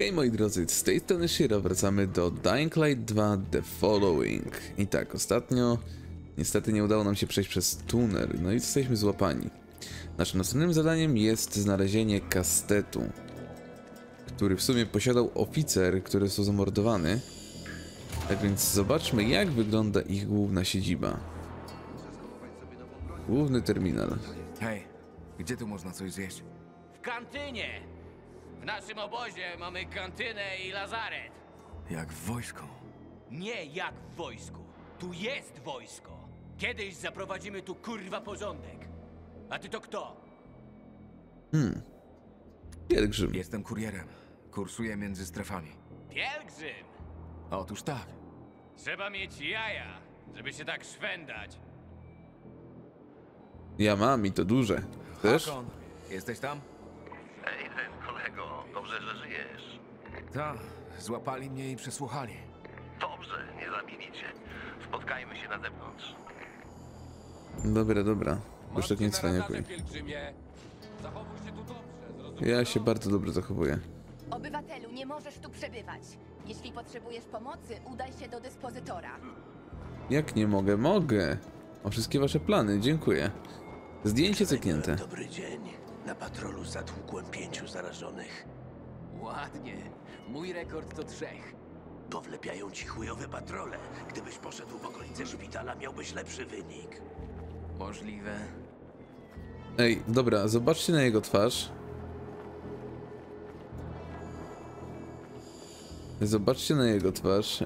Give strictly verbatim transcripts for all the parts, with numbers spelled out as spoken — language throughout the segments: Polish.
Hej moi drodzy, z tej strony Shiro, wracamy do Dying Light dwa The Following. I tak, ostatnio niestety nie udało nam się przejść przez tunel, no i jesteśmy złapani. Naszym następnym zadaniem jest znalezienie kastetu, który w sumie posiadał oficer, który został zamordowany. Tak więc zobaczmy, jak wygląda ich główna siedziba. Główny terminal. Hej, gdzie tu można coś zjeść? W kantynie! W naszym obozie mamy kantynę i lazaret. Jak w wojsku. Nie jak w wojsku. Tu jest wojsko. Kiedyś zaprowadzimy tu kurwa porządek. A ty to kto? Hmm. Pielgrzym. Jestem kurierem. Kursuję między strefami. Pielgrzym! Otóż tak. Trzeba mieć jaja, żeby się tak szwendać. Ja mam i to duże. Chcesz? Hakon, jesteś tam? Aiden, kolego, dobrze, że żyjesz. Tak. Złapali mnie i przesłuchali. Dobrze, nie zabili cię. Spotkajmy się na zewnątrz. Dobra, dobra. Jeszcze nic cwaniakuj. Ja się bardzo dobrze zachowuję. Obywatelu, nie możesz tu przebywać. Jeśli potrzebujesz pomocy, udaj się do dyspozytora. Jak nie mogę? Mogę! O wszystkie wasze plany, dziękuję. Zdjęcie cyknięte. Dobry dzień. Na patrolu zatłukłem pięciu zarażonych. Ładnie. Mój rekord to trzech. Bo wlepiają ci chujowe patrole. Gdybyś poszedł w okolice szpitala, miałbyś lepszy wynik. Możliwe. Ej, dobra, zobaczcie na jego twarz. Zobaczcie na jego twarz.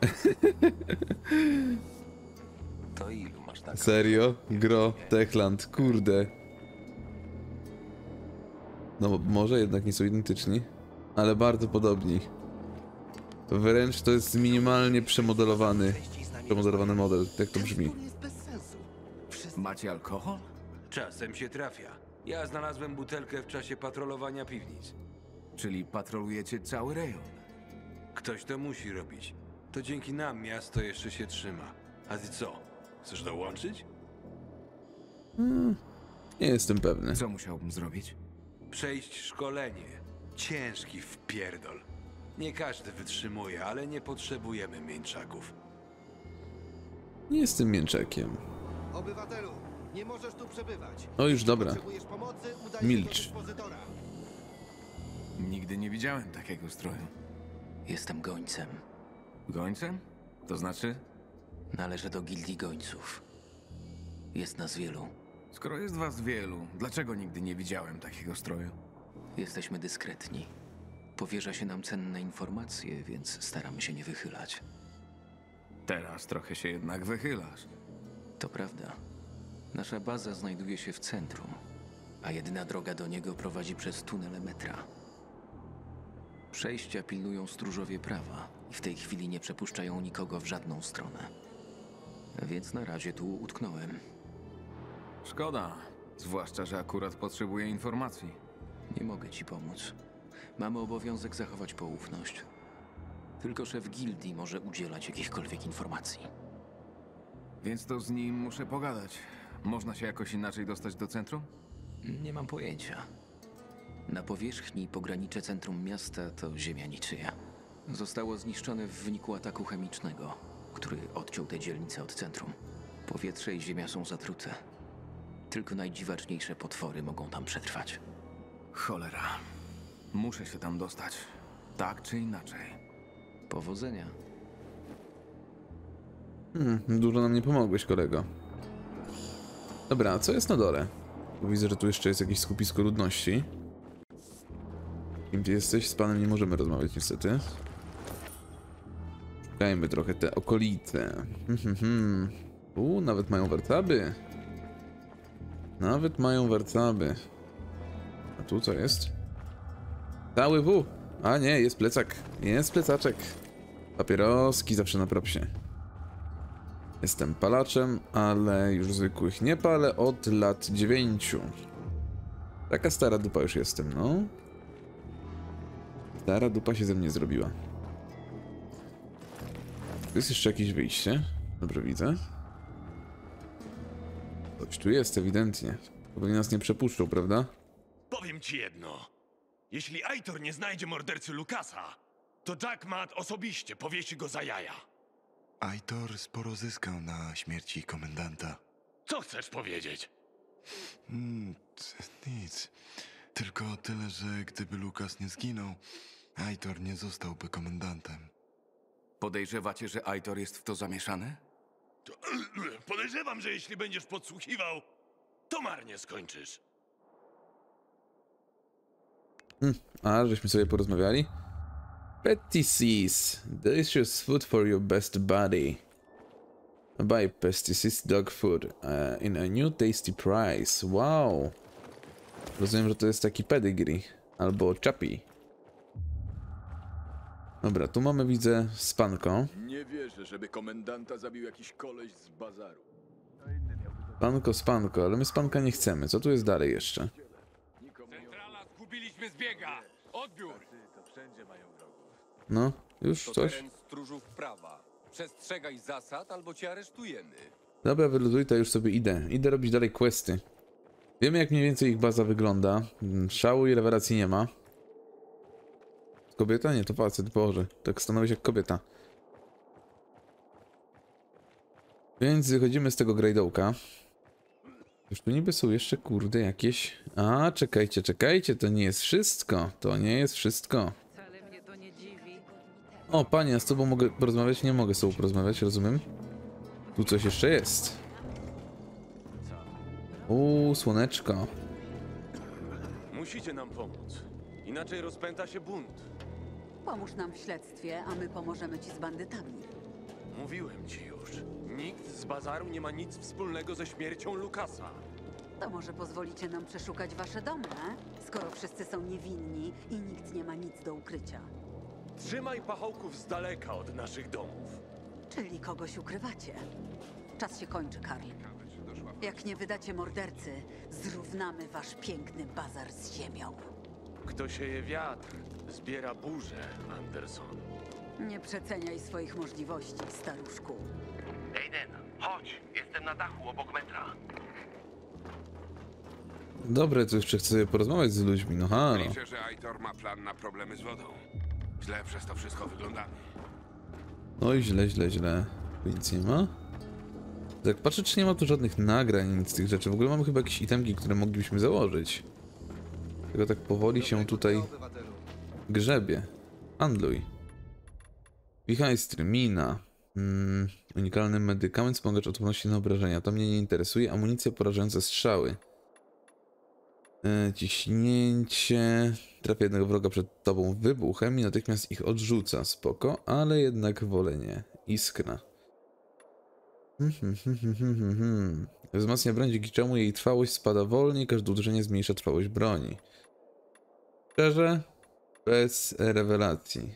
To ilu masz tak? Serio? Gro, Techland, kurde. No może jednak nie są identyczni, ale bardzo podobni. Wręcz to jest minimalnie przemodelowany, przemodelowany model, tak to brzmi. Macie alkohol? Czasem się trafia. Ja znalazłem butelkę w czasie patrolowania piwnic. Czyli patrolujecie cały rejon. Ktoś to musi robić. To dzięki nam miasto jeszcze się trzyma. A ty co? Chcesz dołączyć? Nie jestem pewny. Co musiałbym zrobić? Przejść szkolenie. Ciężki wpierdol. Nie każdy wytrzymuje, ale nie potrzebujemy mięczaków. Nie jestem mięczakiem. Obywatelu, nie możesz tu przebywać. O, już dobra. Potrzebujesz pomocy, udaj się Milcz. do dyspozytora. Nigdy nie widziałem takiego stroju. Jestem gońcem. Gońcem? To znaczy? Należę do gildii gońców. Jest nas wielu. Skoro jest was wielu, dlaczego nigdy nie widziałem takiego stroju? Jesteśmy dyskretni. Powierza się nam cenne informacje, więc staramy się nie wychylać. Teraz trochę się jednak wychylasz. To prawda. Nasza baza znajduje się w centrum, a jedyna droga do niego prowadzi przez tunele metra. Przejścia pilnują stróżowie prawa i w tej chwili nie przepuszczają nikogo w żadną stronę. Więc na razie tu utknąłem. Szkoda. Zwłaszcza, że akurat potrzebuję informacji. Nie mogę ci pomóc. Mamy obowiązek zachować poufność. Tylko szef gildii może udzielać jakichkolwiek informacji. Więc to z nim muszę pogadać. Można się jakoś inaczej dostać do centrum? Nie mam pojęcia. Na powierzchni pogranicze centrum miasta to ziemia niczyja. Zostało zniszczone w wyniku ataku chemicznego, który odciął te dzielnice od centrum. Powietrze i ziemia są zatrute. Tylko najdziwaczniejsze potwory mogą tam przetrwać. Cholera. Muszę się tam dostać. Tak czy inaczej. Powodzenia. Hmm, dużo nam nie pomogłeś, kolego. Dobra, a co jest na dole? Bo widzę, że tu jeszcze jest jakieś skupisko ludności. Kim ty jesteś? Z panem nie możemy rozmawiać niestety. Szukajmy trochę te okolice. Uuu, nawet mają warcaby. Nawet mają warcaby. A tu co jest? Cały W. A nie, jest plecak. Jest plecaczek. Papieroski zawsze na propsie. Jestem palaczem, ale już zwykłych nie palę od lat dziewięciu. Taka stara dupa już jestem, no. Stara dupa się ze mnie zrobiła. Tu jest jeszcze jakieś wyjście. Dobrze widzę. Coś tu jest ewidentnie. Pewnie nas nie przepuszczą, prawda? Powiem ci jedno. Jeśli Aitor nie znajdzie mordercy Lukasa, to Jackmat osobiście powiesi go za jaja. Aitor sporo zyskał na śmierci komendanta. Co chcesz powiedzieć? Mm, c- nic. Tylko tyle, że gdyby Lukas nie zginął, Aitor nie zostałby komendantem. Podejrzewacie, że Aitor jest w to zamieszany? To, podejrzewam, że jeśli będziesz podsłuchiwał, to marnie skończysz. Hmm, a, żeśmy sobie porozmawiali. Pettices. Delicious food for your best body. Buy Pettices dog food uh, in a new tasty price. Wow. Rozumiem, że to jest taki pedigree. Albo chappy. Dobra, tu mamy, widzę, spanko. Nie wierzę, żeby komendanta zabił jakiś koleś z bazaru. Spanko, spanko, ale my spanka nie chcemy. Co tu jest dalej jeszcze? Centrala, zgubiliśmy zbiega! Odbiór! No, już To coś? teren stróżów prawa. Przestrzegaj zasad, albo cię aresztujemy. Dobra, wyluzuj, to już sobie idę. Idę robić dalej questy. Wiemy, jak mniej więcej ich baza wygląda. Szału i rewelacji nie ma. Kobieta? Nie, to facet, Boże. Tak stanowi się jak kobieta. Więc wychodzimy z tego grajdołka. Już tu niby są jeszcze, kurde, jakieś... A, czekajcie, czekajcie, to nie jest wszystko. To nie jest wszystko. Wcale mnie to nie dziwi. O, panie, ja z tobą mogę porozmawiać? Nie mogę z tobą porozmawiać, rozumiem? Tu coś jeszcze jest. Uuu, słoneczko. Musicie nam pomóc. Inaczej rozpęta się bunt. Pomóż nam w śledztwie, a my pomożemy ci z bandytami. Mówiłem ci już. Nikt z bazaru nie ma nic wspólnego ze śmiercią Lukasa. To może pozwolicie nam przeszukać wasze domy, e? Skoro wszyscy są niewinni i nikt nie ma nic do ukrycia. Trzymaj pachołków z daleka od naszych domów. Czyli kogoś ukrywacie. Czas się kończy, Karl. Jak nie wydacie mordercy, zrównamy wasz piękny bazar z ziemią. Kto sieje wiatr, zbiera burzę, Anderson. Nie przeceniaj swoich możliwości, staruszku. Aiden, chodź, jestem na dachu obok metra. Dobre, to jeszcze chcę sobie porozmawiać z ludźmi, no halo. Liczę, że Aitor ma plan na problemy z wodą. Źle przez to wszystko wyglądamy. Oj, źle, źle, źle. Tu nic nie ma? Tak patrzę, czy nie ma tu żadnych nagrań, nic z tych rzeczy. W ogóle mamy chyba jakieś itemki, które moglibyśmy założyć. Tylko tak powoli się tutaj grzebie. Handluj. Wichajstry, mina. Mm, unikalny medykament, wspomagacz odporności na obrażenia. To mnie nie interesuje. Amunicja, porażające strzały. E, ciśnięcie. Trafia jednego wroga przed tobą wybuchem i natychmiast ich odrzuca. Spoko, ale jednak wolę nie. Iskra. Hmm, hmm, hmm, hmm, hmm, hmm. Wzmacnia broń, dzięki czemu jej trwałość spada wolniej, każde uderzenie zmniejsza trwałość broni. Szczerze? Bez rewelacji.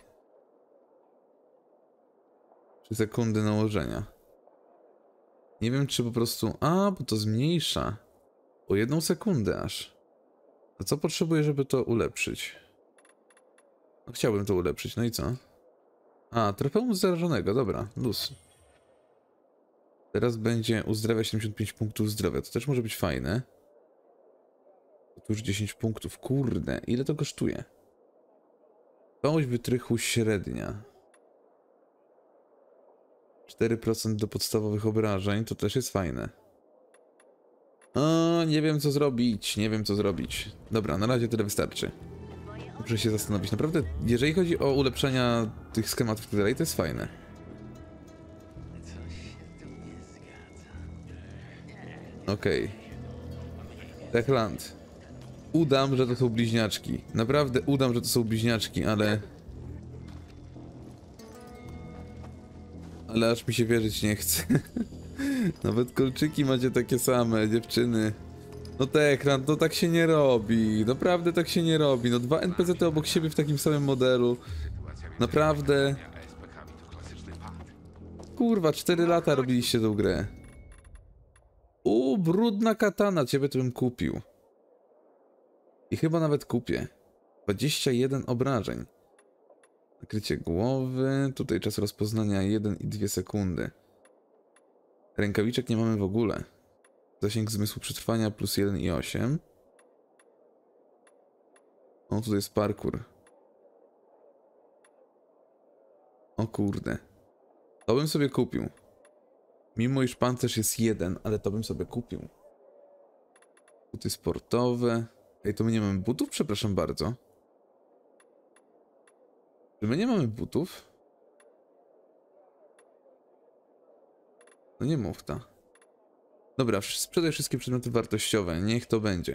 trzy sekundy nałożenia. Nie wiem, czy po prostu... A, bo to zmniejsza. O jedną sekundę aż. A co potrzebuję, żeby to ulepszyć? No, chciałbym to ulepszyć, no i co? A, trofeum zarażonego, dobra, luz. Teraz będzie uzdrawia siedemdziesiąt pięć punktów zdrowia, to też może być fajne. Tu już dziesięć punktów, kurde, ile to kosztuje? Trwałość wytrychu średnia. cztery procent do podstawowych obrażeń, to też jest fajne. O, nie wiem co zrobić, nie wiem co zrobić. Dobra, na razie tyle wystarczy. Muszę się zastanowić. Naprawdę, jeżeli chodzi o ulepszenia tych schematów i tak dalej, to jest fajne. Okej. Okay. Techland. Udam, że to są bliźniaczki. Naprawdę udam, że to są bliźniaczki, ale... Ale aż mi się wierzyć nie chce. Nawet kolczyki macie takie same, dziewczyny. No Techland, no tak się nie robi. Naprawdę tak się nie robi. No dwa N P C-ty obok siebie w takim samym modelu. Naprawdę. Kurwa, cztery lata robiliście tą grę. U, brudna katana, ciebie to bym kupił. I chyba nawet kupię. dwadzieścia jeden obrażeń. Nakrycie głowy, tutaj czas rozpoznania jeden i dwie sekundy. Rękawiczek nie mamy w ogóle. Zasięg zmysłu przetrwania plus jeden i osiem. O, tutaj jest parkour. O kurde. To bym sobie kupił. Mimo iż pancerz jest jeden, ale to bym sobie kupił. Buty sportowe. Ej, to my nie mamy butów? Przepraszam bardzo. Czy my nie mamy butów? No nie mów ta. Dobra, sprzedaj wszystkie przedmioty wartościowe. Niech to będzie.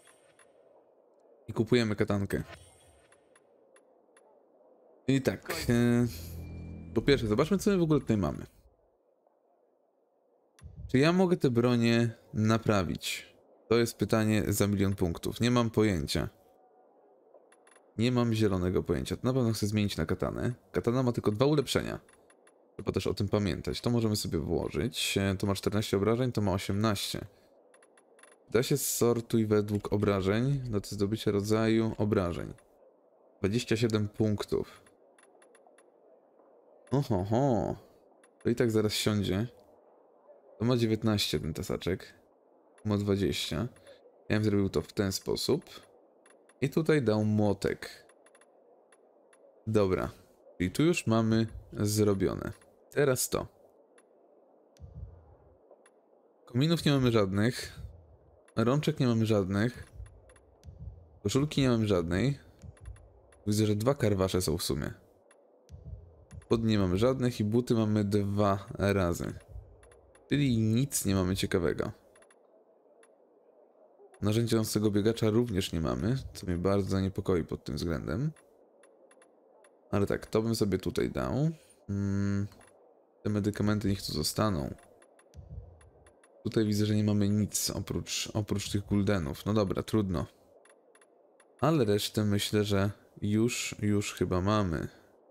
I kupujemy katankę. I tak. E, po pierwsze, zobaczmy, co my w ogóle tutaj mamy. Czy ja mogę te bronie naprawić? To jest pytanie za milion punktów. Nie mam pojęcia. Nie mam zielonego pojęcia. To na pewno chcę zmienić na katanę. Katana ma tylko dwa ulepszenia. Trzeba też o tym pamiętać. To możemy sobie włożyć. To ma czternaście obrażeń, to ma osiemnaście. Da się sortuj według obrażeń. Do zdobycia rodzaju obrażeń. dwadzieścia siedem punktów. Oho, ho. To i tak zaraz siądzie. To ma dziewiętnaście ten tasaczek. Ma dwadzieścia. Ja bym zrobił to w ten sposób. I tutaj dał młotek. Dobra. I tu już mamy zrobione. Teraz to. Kominów nie mamy żadnych. Rączek nie mamy żadnych. Koszulki nie mamy żadnej. Widzę, że dwa karwasze są w sumie. Spodnie nie mamy żadnych i buty mamy dwa razy. Czyli nic nie mamy ciekawego. Narzędzia nocnego biegacza również nie mamy, co mnie bardzo niepokoi pod tym względem. Ale tak, to bym sobie tutaj dał. Hmm, te medykamenty niech tu zostaną. Tutaj widzę, że nie mamy nic oprócz, oprócz tych guldenów. No dobra, trudno. Ale resztę myślę, że już, już chyba mamy.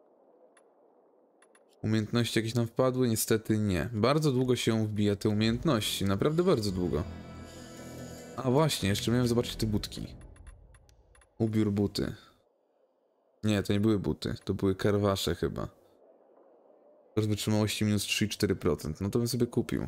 Umiejętności jakieś nam wpadły? Niestety nie. Bardzo długo się wbija te umiejętności. Naprawdę bardzo długo. A właśnie, jeszcze miałem zobaczyć te butki. Ubiór buty. Nie, to nie były buty. To były karwasze chyba. Koszt wytrzymałości minus trzy i cztery procent. No to bym sobie kupił.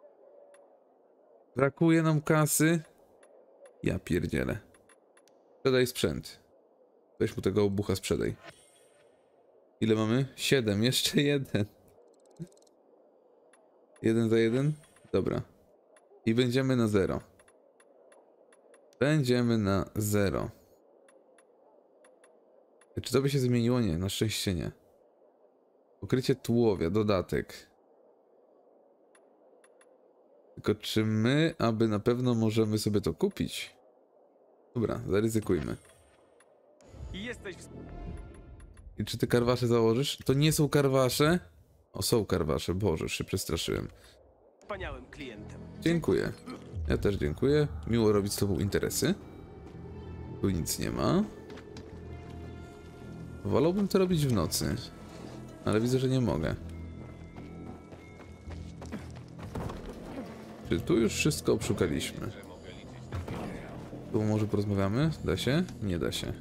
Brakuje nam kasy. Ja pierdzielę. Sprzedaj sprzęt. Weź mu tego obucha, sprzedaj. Ile mamy? siedem. Jeszcze jeden. Jeden za jeden? Dobra. I będziemy na zero. Będziemy na zero. Czy to by się zmieniło? Nie, na szczęście nie. Pokrycie tułowia, dodatek. Tylko czy my, aby na pewno możemy sobie to kupić? Dobra, zaryzykujmy. Jesteś w... I czy ty karwasze założysz? To nie są karwasze? O, są karwasze, Boże, już się przestraszyłem. wspaniałym klientem. Dziękuję. Ja też dziękuję. Miło robić z tobą interesy. Tu nic nie ma. Wolałbym to robić w nocy. Ale widzę, że nie mogę. Czy tu już wszystko obszukaliśmy? Tu może porozmawiamy? Da się? Nie da się.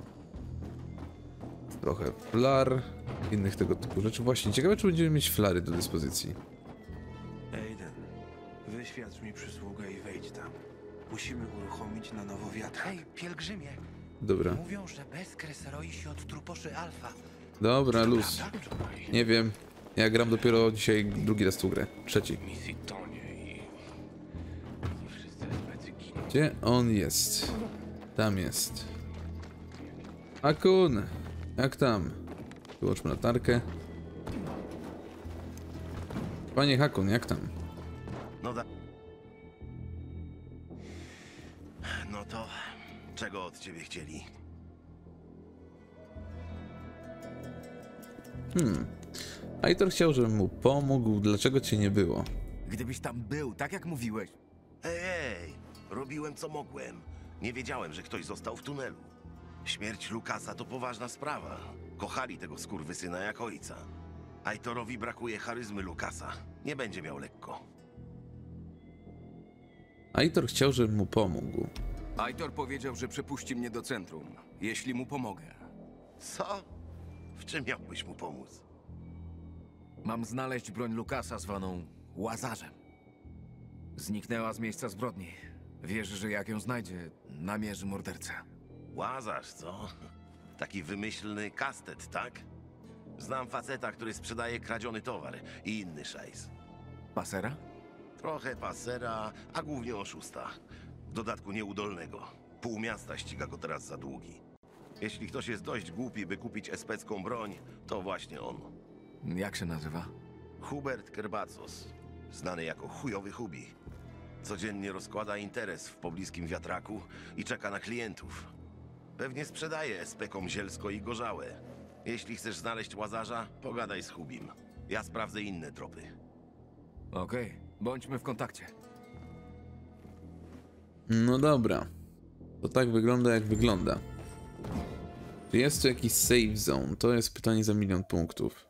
Trochę flar, innych tego typu rzeczy. Właśnie, ciekawe, czy będziemy mieć flary do dyspozycji. Aiden, wyświadcz mi przysługę i wejdź tam. Musimy uruchomić na nowo wiatrak. Hej, pielgrzymie. Dobra. Mówią, że Beskres roi się od truposzy Alfa. Dobra, luz. Nie wiem. Ja gram dopiero dzisiaj drugi raz tu grę. Trzeci. Gdzie on jest? Tam jest. Hakun! Jak tam? Wyłączmy latarkę. Panie Hakun, jak tam? No da... No to... Czego od ciebie chcieli? Hmm. Aitor chciał, żebym mu pomógł. Dlaczego cię nie było? Gdybyś tam był, tak jak mówiłeś. Ej, ej! Robiłem co mogłem. Nie wiedziałem, że ktoś został w tunelu. Śmierć Lukasa to poważna sprawa. Kochali tego skurwysyna jak ojca. Aitorowi brakuje charyzmy Lukasa. Nie będzie miał lekko. Aitor chciał, żebym mu pomógł. Aitor powiedział, że przepuści mnie do centrum, jeśli mu pomogę. Co? W czym miałbyś mu pomóc? Mam znaleźć broń Lukasa zwaną Łazarzem. Zniknęła z miejsca zbrodni. Wierzy, że jak ją znajdzie, namierzy mordercę. Łazarz, co? Taki wymyślny kastet, tak? Znam faceta, który sprzedaje kradziony towar i inny szajs. Pasera? Trochę pasera, a głównie oszusta. W dodatku nieudolnego. Pół miasta ściga go teraz za długi. Jeśli ktoś jest dość głupi, by kupić especką broń, to właśnie on. Jak się nazywa? Hubert Kerbacos, znany jako chujowy Hubi. Codziennie rozkłada interes w pobliskim wiatraku i czeka na klientów. Pewnie sprzedaje espekom zielsko i gorzałe. Jeśli chcesz znaleźć łazarza, pogadaj z Hubim. Ja sprawdzę inne tropy. Okej, okay. Bądźmy w kontakcie. No dobra. To tak wygląda, jak wygląda. Czy jest tu jakiś save zone? To jest pytanie za milion punktów.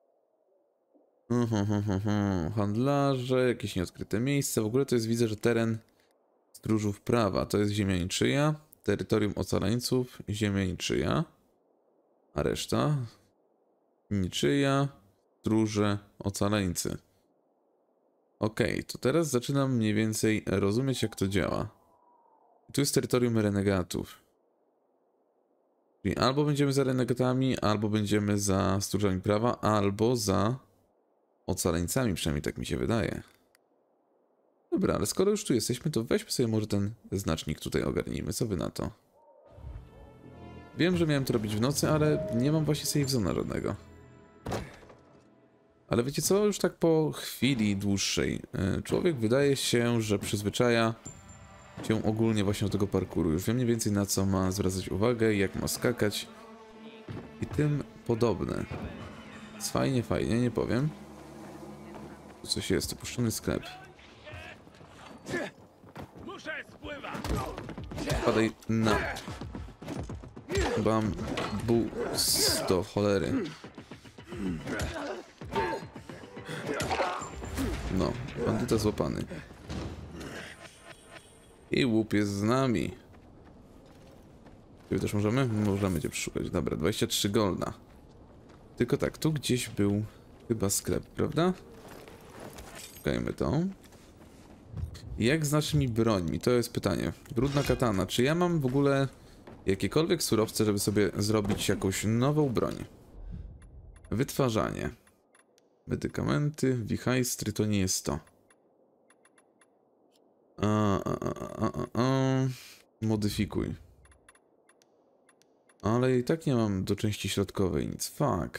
Uhuhuhuhu. Handlarze, jakieś nieodkryte miejsca. W ogóle to jest, widzę, że teren stróżów prawa. To jest ziemia niczyja. Terytorium ocalańców, ziemia niczyja. A reszta? Niczyja, stróże, ocaleńcy. Okej, okay, to teraz zaczynam mniej więcej rozumieć, jak to działa. Tu jest terytorium renegatów. Czyli albo będziemy za renegatami, albo będziemy za stróżami prawa, albo za ocaleńcami, przynajmniej tak mi się wydaje. Dobra, ale skoro już tu jesteśmy, to weźmy sobie może ten znacznik tutaj ogarnijmy. Co wy na to? Wiem, że miałem to robić w nocy, ale nie mam właśnie save zona żadnego. Ale wiecie co? Już tak po chwili dłuższej człowiek wydaje się, że przyzwyczaja się ogólnie właśnie do tego parkouru. Już wiem mniej więcej, na co ma zwracać uwagę, jak ma skakać i tym podobne. Jest fajnie, fajnie, nie powiem. Tu coś jest, opuszczony sklep. Spadaj na bambus do cholery. No, bandyta złapany. I łup jest z nami. Ciebie też możemy? Możemy cię przeszukać. Dobra, dwadzieścia trzy golda. Tylko tak, tu gdzieś był chyba sklep, prawda? Szukajmy to. Jak z naszymi brońmi? To jest pytanie. Brudna katana. Czy ja mam w ogóle jakiekolwiek surowce, żeby sobie zrobić jakąś nową broń? Wytwarzanie. Medykamenty, wichajstry, to nie jest to. A, a, a, a, a. Modyfikuj. Ale i tak nie mam do części środkowej nic. Fuck.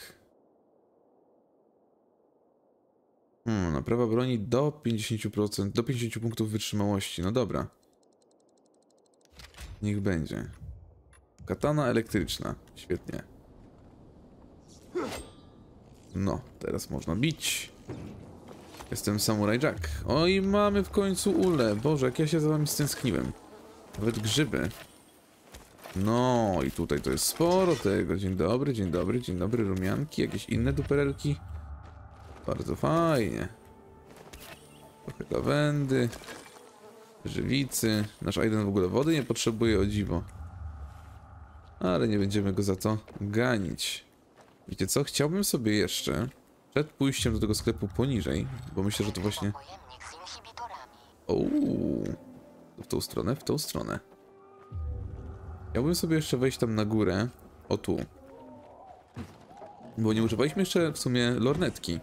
Hmm, naprawa broni do pięćdziesięciu procent, do pięćdziesięciu punktów wytrzymałości. No dobra. Niech będzie. Katana elektryczna. Świetnie. No, teraz można bić. Jestem Samurai Jack. Oj, mamy w końcu ulę. Boże, jak ja się za wami stęskniłem. Nawet grzyby. No i tutaj to jest sporo tego. Dzień dobry, dzień dobry, dzień dobry. Rumianki, jakieś inne duperelki. Bardzo fajnie. Trochę lawendy. Żywicy. Nasz Aiden w ogóle wody nie potrzebuje, o dziwo. Ale nie będziemy go za to ganić. Wiecie co? Chciałbym sobie jeszcze przed pójściem do tego sklepu poniżej, bo myślę, że to właśnie... Ouu, w tą stronę, w tą stronę. Chciałbym sobie jeszcze wejść tam na górę. O tu. Bo nie używaliśmy jeszcze w sumie lornetki.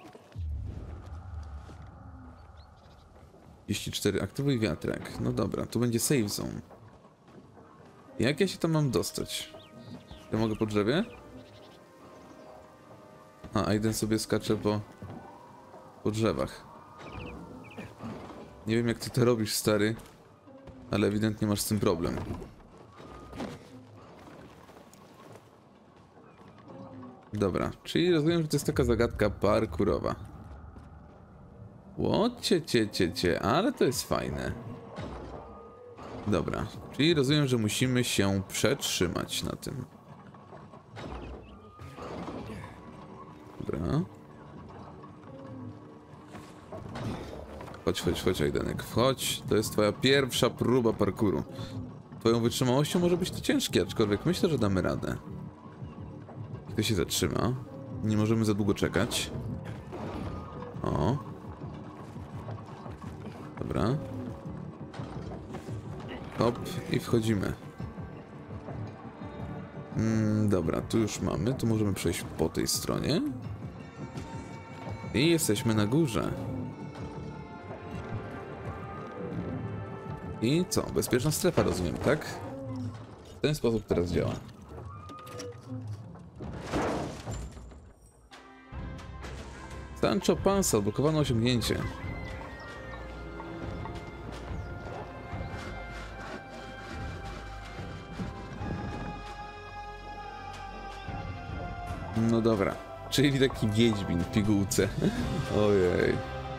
trzydzieści cztery. Aktywuj wiatrak. No dobra, tu będzie save zone. Jak ja się tam mam dostać? Ja mogę po drzewie? A, Aiden sobie skacze po, po drzewach. Nie wiem, jak ty to robisz, stary, ale ewidentnie masz z tym problem. Dobra, czyli rozumiem, że to jest taka zagadka parkurowa. Łocie, cie, cie, cie, ale to jest fajne. Dobra, czyli rozumiem, że musimy się przetrzymać na tym. Dobra. Chodź, chodź, chodź, Aidenek, wchodź. To jest twoja pierwsza próba parkouru. Twoją wytrzymałością może być to ciężkie, aczkolwiek myślę, że damy radę. I to się zatrzyma. Nie możemy za długo czekać. O. Dobra. Hop i wchodzimy. Mm, dobra, tu już mamy, tu możemy przejść po tej stronie. I jesteśmy na górze. I co? Bezpieczna strefa, rozumiem, tak? W ten sposób teraz działa. Sancho Panza, odblokowano osiągnięcie. No dobra, czyli taki wiedźmin w pigułce. Ojej.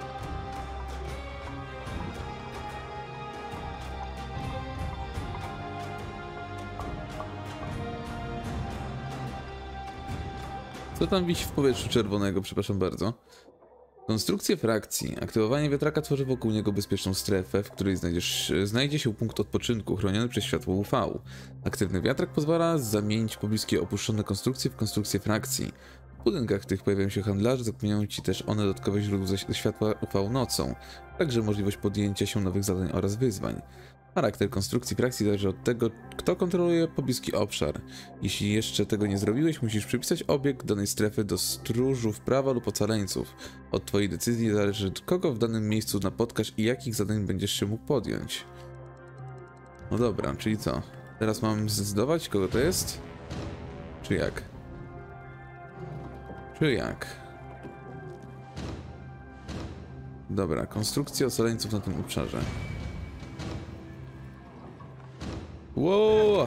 Co tam wisi w powietrzu czerwonego, przepraszam bardzo. Konstrukcje frakcji. Aktywowanie wiatraka tworzy wokół niego bezpieczną strefę, w której znajdziesz, znajdzie się punkt odpoczynku chroniony przez światło U V. Aktywny wiatrak pozwala zamienić pobliskie opuszczone konstrukcje w konstrukcje frakcji. W budynkach tych pojawiają się handlarze, zapewniają ci też one dodatkowe źródło światła U V nocą, także możliwość podjęcia się nowych zadań oraz wyzwań. Charakter konstrukcji frakcji zależy od tego, kto kontroluje pobliski obszar. Jeśli jeszcze tego nie zrobiłeś, musisz przypisać obiekt danej strefy do stróżów prawa lub ocaleńców. Od twojej decyzji zależy, kogo w danym miejscu napotkasz i jakich zadań będziesz się mógł podjąć. No dobra, czyli co? Teraz mam zdecydować, kogo to jest? Czy jak? Czy jak? Dobra, konstrukcja ocaleńców na tym obszarze. Wow!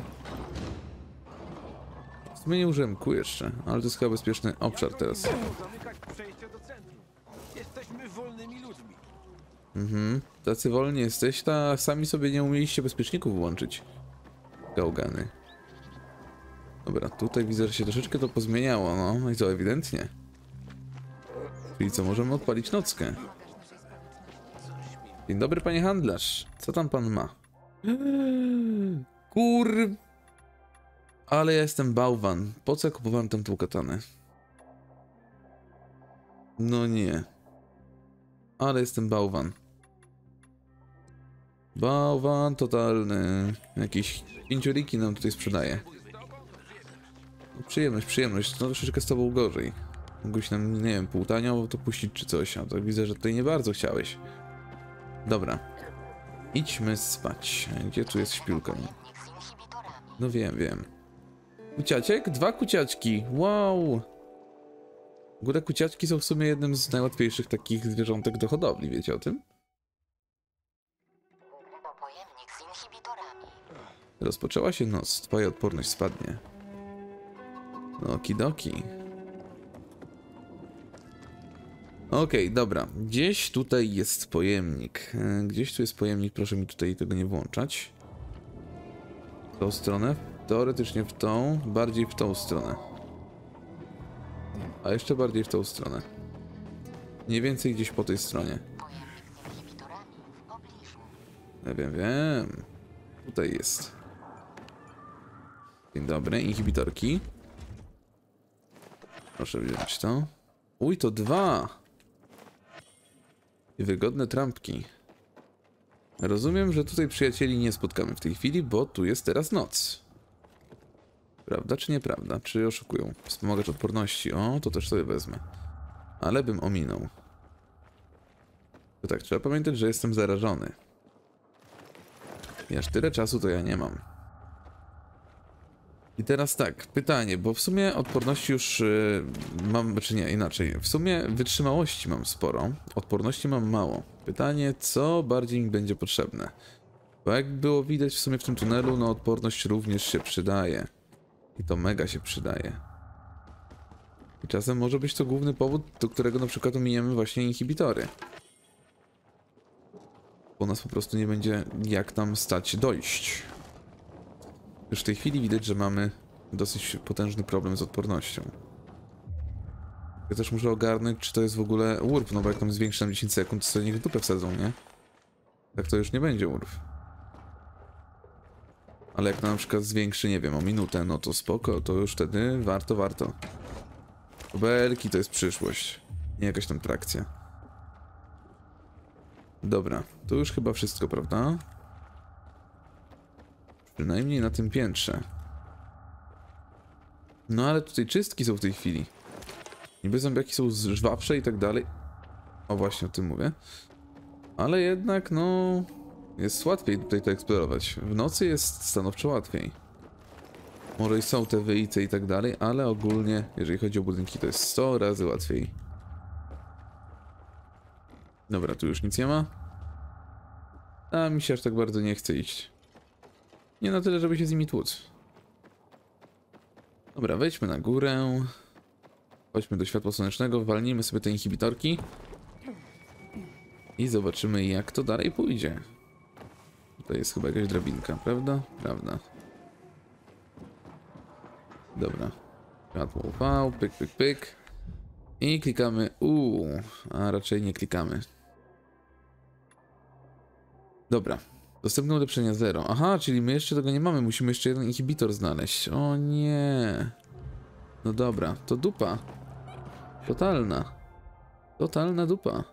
W sumie nie użyłem kół jeszcze, ale to jest chyba bezpieczny obszar teraz. Zamykać przejście do centrum. Jesteśmy wolnymi ludźmi. Mhm, tacy wolni jesteś, a sami sobie nie umieliście bezpieczników włączyć. Gałgany. Dobra, tutaj widzę, że się troszeczkę to pozmieniało, no i to ewidentnie. Czyli co, możemy odpalić nockę. Dzień dobry, panie handlarz. Co tam pan ma? Kur... Ale ja jestem bałwan. Po co ja kupowałem tam tą katanę? No nie. Ale jestem bałwan. Bałwan totalny. Jakieś pięcioriki nam tutaj sprzedaje. No, przyjemność, przyjemność. No troszeczkę z tobą gorzej. Mógłbyś nam, nie wiem, półtanio to puścić czy coś. A to widzę, że tutaj nie bardzo chciałeś. Dobra. Idźmy spać. Gdzie tu jest śpiulka? No wiem, wiem. Kuciaczek? Dwa kuciaczki. Wow. W ogóle kuciaczki są w sumie jednym z najłatwiejszych takich zwierzątek do hodowli. Wiecie o tym? Rozpoczęła się noc. Twoja odporność spadnie. Okidoki. Okej, okay, dobra. Gdzieś tutaj jest pojemnik. Gdzieś tu jest pojemnik, proszę mi tutaj tego nie włączać. W tą stronę? Teoretycznie w tą, bardziej w tą stronę. A jeszcze bardziej w tą stronę. Mniej więcej gdzieś po tej stronie. Ja wiem, wiem. Tutaj jest. Dzień dobry, inhibitorki. Proszę wziąć to. Uj, to dwa! I wygodne trampki. Rozumiem, że tutaj przyjacieli nie spotkamy w tej chwili, bo tu jest teraz noc. Prawda czy nieprawda? Czy oszukują? Wspomagacz odporności. O, to też sobie wezmę. Ale bym ominął. To tak, trzeba pamiętać, że jestem zarażony. I aż tyle czasu to ja nie mam. I teraz tak, pytanie, bo w sumie odporności już yy, mam, czy nie, inaczej. W sumie wytrzymałości mam sporo, odporności mam mało. Pytanie, co bardziej mi będzie potrzebne? Bo jak było widać w sumie w tym tunelu, no odporność również się przydaje. I to mega się przydaje. I czasem może być to główny powód, do którego na przykład ominiemy właśnie inhibitory. Bo nas po prostu nie będzie jak tam stać dojść. Już w tej chwili widać, że mamy dosyć potężny problem z odpornością. Ja też muszę ogarnąć, czy to jest w ogóle warp, no bo jak tam zwiększę na dziesięć sekund, to sobie niech w dupę wsadzą, nie? Tak to już nie będzie warp. Ale jak na przykład zwiększy, nie wiem, o minutę, no to spoko, to już wtedy warto, warto. Belki to jest przyszłość, nie jakaś tam trakcja. Dobra, to już chyba wszystko, prawda? Przynajmniej na tym piętrze. No ale tutaj czystki są w tej chwili. Niby zombiaki są żwawsze i tak dalej. O właśnie o tym mówię. Ale jednak no... jest łatwiej tutaj to eksplorować. W nocy jest stanowczo łatwiej. Może i są te wyjście i tak dalej, ale ogólnie, jeżeli chodzi o budynki, to jest sto razy łatwiej. Dobra, tu już nic nie ma. A mi się aż tak bardzo nie chce iść. Nie na tyle, żeby się z nimi tłuc. Dobra, wejdźmy na górę. Chodźmy do światła słonecznego, walnijmy sobie te inhibitorki. I zobaczymy, jak to dalej pójdzie. Tutaj jest chyba jakaś drabinka, prawda? Prawda. Dobra. Światło U V, pyk, pyk, pyk. I klikamy U, a raczej nie klikamy. Dobra. Dostępne ulepszenia zero. Aha, czyli my jeszcze tego nie mamy. Musimy jeszcze jeden inhibitor znaleźć. O nie. No dobra, to dupa. Totalna. Totalna dupa.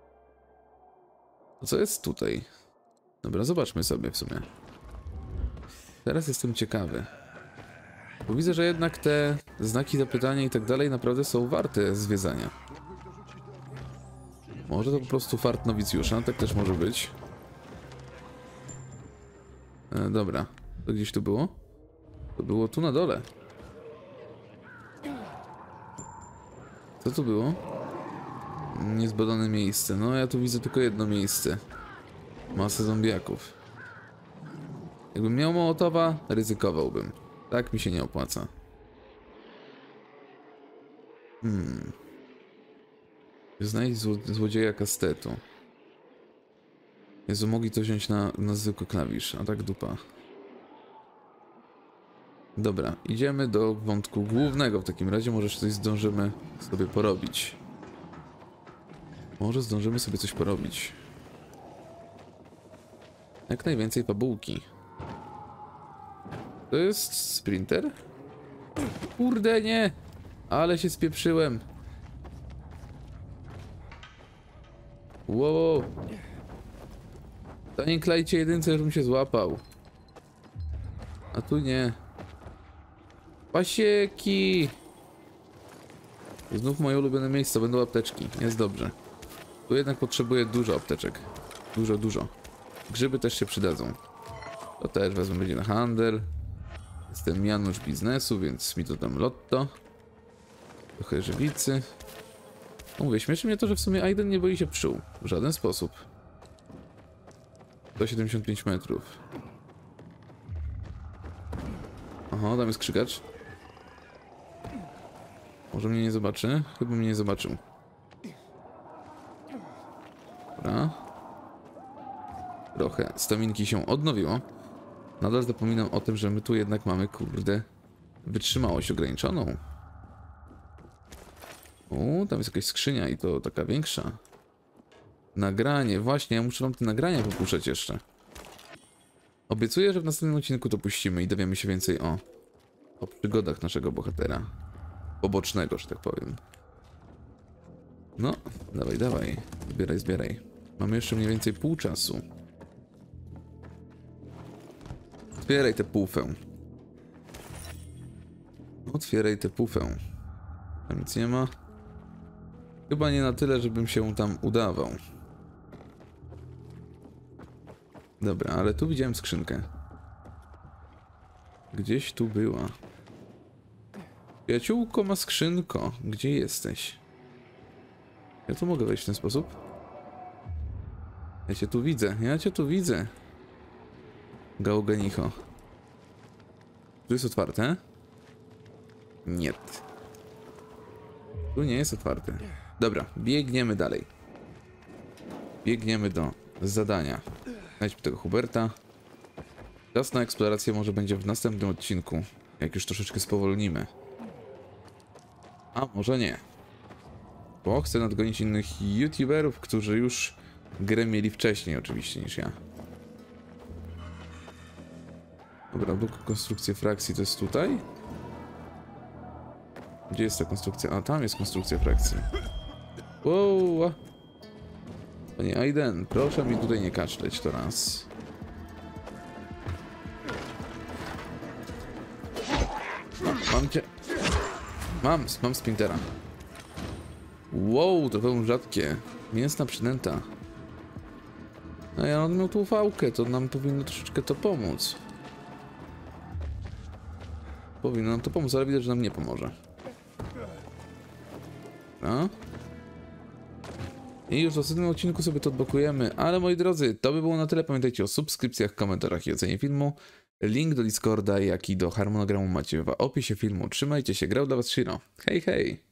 To co jest tutaj? Dobra, zobaczmy sobie w sumie. Teraz jestem ciekawy. Bo widzę, że jednak te znaki zapytania i tak dalej naprawdę są warte zwiedzania. Może to po prostu fart nowicjusza, tak też może być. E, dobra, to gdzieś tu było? To było tu na dole. Co tu było? Niezbadane miejsce. No ja tu widzę tylko jedno miejsce. Masę zombiaków. Jakbym miał Mołotowa, ryzykowałbym. Tak mi się nie opłaca. Hmm. Znajdź zło złodzieja kastetu. Jezu, mogli to wziąć na, na zwykły klawisz, a tak dupa. Dobra, idziemy do wątku głównego w takim razie. Może coś zdążymy sobie porobić. Może zdążymy sobie coś porobić. Jak najwięcej fabułki. To jest sprinter? Kurde nie! Ale się spieprzyłem. Wow. Dying Light jedynce już bym się złapał. A tu nie. Pasieki! Znów moje ulubione miejsce, będą apteczki. Jest dobrze. Tu jednak potrzebuję dużo apteczek. Dużo, dużo. Grzyby też się przydadzą. To też wezmę, będzie na handel. Jestem Janusz biznesu, więc mi to tam lotto. Trochę żywicy. No mówię, śmieszy mnie to, że w sumie Aiden nie boi się pszczół. W żaden sposób. sto siedemdziesiąt pięć metrów. Aha, tam jest krzykacz. Może mnie nie zobaczy? Chyba mnie nie zobaczył. Dobra. Trochę staminki się odnowiło. Nadal zapominam o tym, że my tu jednak mamy, kurde, wytrzymałość ograniczoną. O, tam jest jakaś skrzynia i to taka większa. Nagranie, właśnie, ja muszę wam te nagrania popuszczać jeszcze. Obiecuję, że w następnym odcinku to puścimy i dowiemy się więcej o, o przygodach naszego bohatera. Pobocznego, że tak powiem. No, dawaj, dawaj. Zbieraj, zbieraj. Mamy jeszcze mniej więcej pół czasu. Otwieraj tę pufę. Otwieraj tę pufę. Tam nic nie ma. Chyba nie na tyle, żebym się tam udawał. Dobra, ale tu widziałem skrzynkę. Gdzieś tu była. Przyjaciółko ma skrzynko. Gdzie jesteś? Ja tu mogę wejść w ten sposób? Ja cię tu widzę. Ja cię tu widzę. Gałganicho. Tu jest otwarte? Nie. Tu nie jest otwarte. Dobra, biegniemy dalej. Biegniemy do zadania. Znajdźmy tego Huberta. Czas na eksplorację może będzie w następnym odcinku, jak już troszeczkę spowolnimy. A może nie. Bo chcę nadgonić innych youtuberów, którzy już grę mieli wcześniej oczywiście niż ja. Dobra, konstrukcja frakcji to jest tutaj? Gdzie jest ta konstrukcja? A, tam jest konstrukcja frakcji. Wow! Panie Aiden, proszę mi tutaj nie kaszleć, to raz. No, mam cię. Mam, mam sprintera. Wow, trochę rzadkie. Mięsna przynęta. No ja on miał tu ufałkę, to nam powinno troszeczkę to pomóc. Powinno nam to pomóc, ale widać, że nam nie pomoże. No. I już w następnym odcinku sobie to odblokujemy, ale moi drodzy, to by było na tyle. Pamiętajcie o subskrypcjach, komentarzach i ocenie filmu. Link do Discorda, jak i do harmonogramu macie w opisie filmu. Trzymajcie się, grał dla was Shiro. Hej, hej!